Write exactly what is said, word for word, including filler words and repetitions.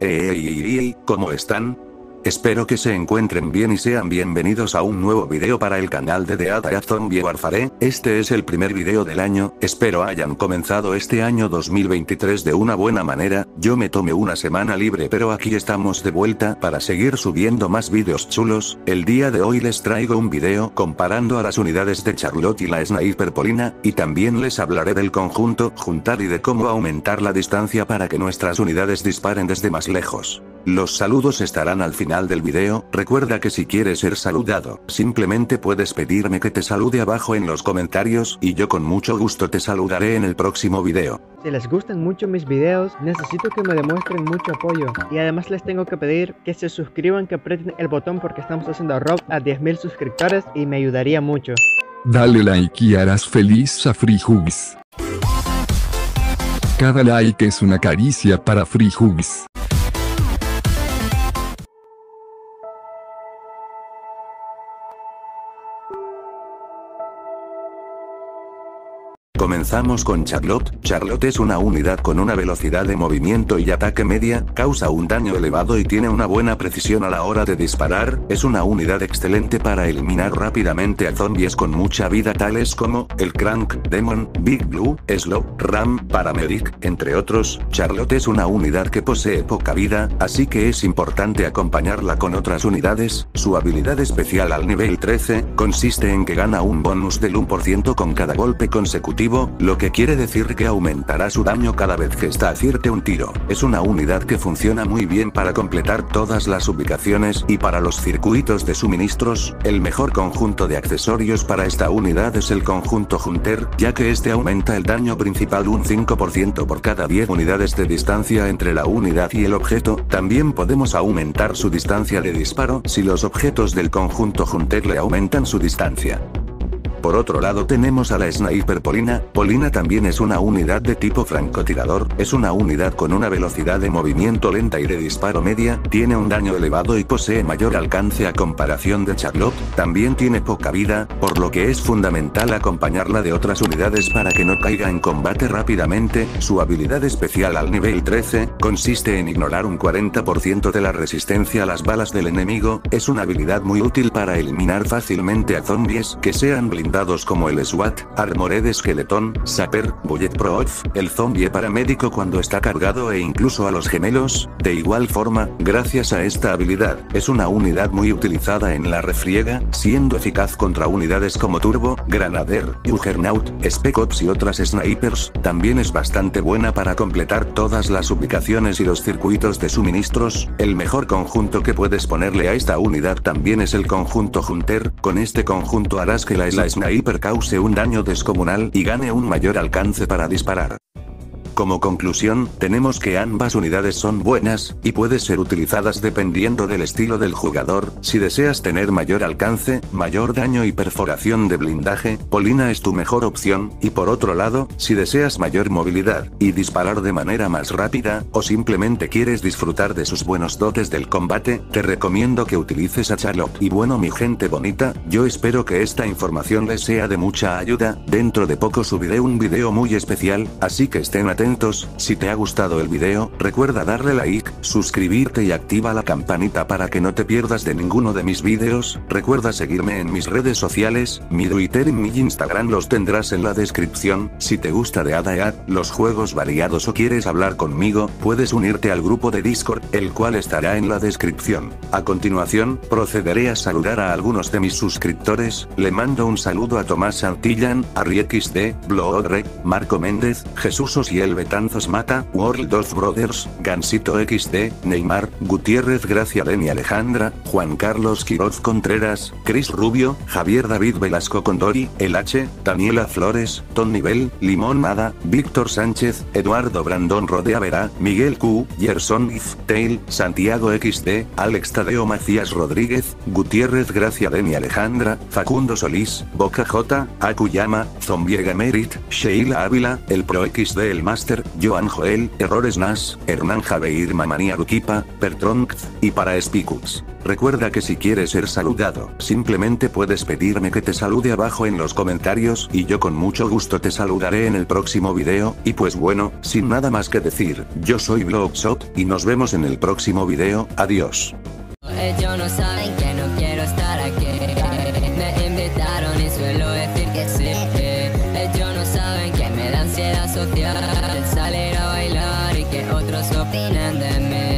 Ey, ey, ey, ¿cómo están? Espero que se encuentren bien y sean bienvenidos a un nuevo video para el canal de The Ada Zombie Warfare. Este es el primer video del año, espero hayan comenzado este año dos mil veintitrés de una buena manera. Yo me tomé una semana libre, pero aquí estamos de vuelta para seguir subiendo más videos chulos. El día de hoy les traigo un video comparando a las unidades de Charlotte y la Sniper Polina, y también les hablaré del conjunto juntar y de cómo aumentar la distancia para que nuestras unidades disparen desde más lejos. Los saludos estarán al final del video. Recuerda que si quieres ser saludado, simplemente puedes pedirme que te salude abajo en los comentarios y yo con mucho gusto te saludaré en el próximo video. Si les gustan mucho mis videos, necesito que me demuestren mucho apoyo. Y además les tengo que pedir que se suscriban, que aprieten el botón porque estamos haciendo road a diez mil suscriptores y me ayudaría mucho. Dale like y harás feliz a FreeHugs. Cada like es una caricia para FreeHugs. Comenzamos con Charlotte. Charlotte es una unidad con una velocidad de movimiento y ataque media, causa un daño elevado y tiene una buena precisión a la hora de disparar. Es una unidad excelente para eliminar rápidamente a zombies con mucha vida tales como el Crank, Demon, Big Blue, Slow, Ram, Paramedic, entre otros. Charlotte es una unidad que posee poca vida, así que es importante acompañarla con otras unidades. Su habilidad especial al nivel trece consiste en que gana un bonus del uno por ciento con cada golpe consecutivo, lo que quiere decir que aumentará su daño cada vez que esta acierte un tiro. Es una unidad que funciona muy bien para completar todas las ubicaciones y para los circuitos de suministros. El mejor conjunto de accesorios para esta unidad es el conjunto Hunter, ya que este aumenta el daño principal un cinco por ciento por cada diez unidades de distancia entre la unidad y el objeto. También podemos aumentar su distancia de disparo si los objetos del conjunto Hunter le aumentan su distancia. Por otro lado tenemos a la Sniper Polina. Polina también es una unidad de tipo francotirador, es una unidad con una velocidad de movimiento lenta y de disparo media, tiene un daño elevado y posee mayor alcance a comparación de Charlotte. También tiene poca vida, por lo que es fundamental acompañarla de otras unidades para que no caiga en combate rápidamente. Su habilidad especial al nivel trece consiste en ignorar un cuarenta por ciento de la resistencia a las balas del enemigo. Es una habilidad muy útil para eliminar fácilmente a zombies que sean blindados dados como el SWAT, Armored Skeleton, Sapper, Bulletproof, el zombie paramédico cuando está cargado e incluso a los gemelos. De igual forma, gracias a esta habilidad, es una unidad muy utilizada en la refriega, siendo eficaz contra unidades como Turbo, Granadier, Juggernaut, Spec Ops y otras snipers. También es bastante buena para completar todas las ubicaciones y los circuitos de suministros. El mejor conjunto que puedes ponerle a esta unidad también es el conjunto Hunter. Con este conjunto harás que la Sniper cause un daño descomunal y gane un mayor alcance para disparar. Como conclusión, tenemos que ambas unidades son buenas, y pueden ser utilizadas dependiendo del estilo del jugador. Si deseas tener mayor alcance, mayor daño y perforación de blindaje, Polina es tu mejor opción, y por otro lado, si deseas mayor movilidad, y disparar de manera más rápida, o simplemente quieres disfrutar de sus buenos dotes del combate, te recomiendo que utilices a Charlotte. Y bueno mi gente bonita, yo espero que esta información les sea de mucha ayuda. Dentro de poco subiré un video muy especial, así que estén atentos. Si te ha gustado el video, recuerda darle like, suscribirte y activa la campanita para que no te pierdas de ninguno de mis videos. Recuerda seguirme en mis redes sociales, mi Twitter y mi Instagram los tendrás en la descripción. Si te gusta de Ada Earth, los juegos variados o quieres hablar conmigo, puedes unirte al grupo de Discord, el cual estará en la descripción. A continuación, procederé a saludar a algunos de mis suscriptores. Le mando un saludo a Tomás Santillan, AriXD, Bloodrek, Marco Méndez, Jesús Osiel, Betanzos Mata, World of Brothers, Gansito equis de, Neymar, Gutiérrez Gracia Deni Alejandra, Juan Carlos Quiroz Contreras, Chris Rubio, Javier David Velasco Condori, El H, Daniela Flores, Ton Nivel, Limón Mada, Víctor Sánchez, Eduardo Brandón Rodea Verá, Miguel Q, Gerson If, Tail, Santiago equis de, Alex Tadeo Macías Rodríguez, Gutiérrez Gracia Deni Alejandra, Facundo Solís, Boca J, Akuyama, Zombiega Merit, Sheila Ávila, El Pro equis de El Más Master, Joan Joel, Errores Nas, Hernán Javeir Mamani Aruquipa, Pertronct, y para Spicuts. Recuerda que si quieres ser saludado, simplemente puedes pedirme que te salude abajo en los comentarios y yo con mucho gusto te saludaré en el próximo video, y pues bueno, sin nada más que decir, yo soy Bloodshot, y nos vemos en el próximo video, adiós. Ellos no saben que no quiero estar aquí. Me invitaron y suelo decir que sí. Ellos no saben que me da ansiedad social salir a bailar y que otros opinen de mí.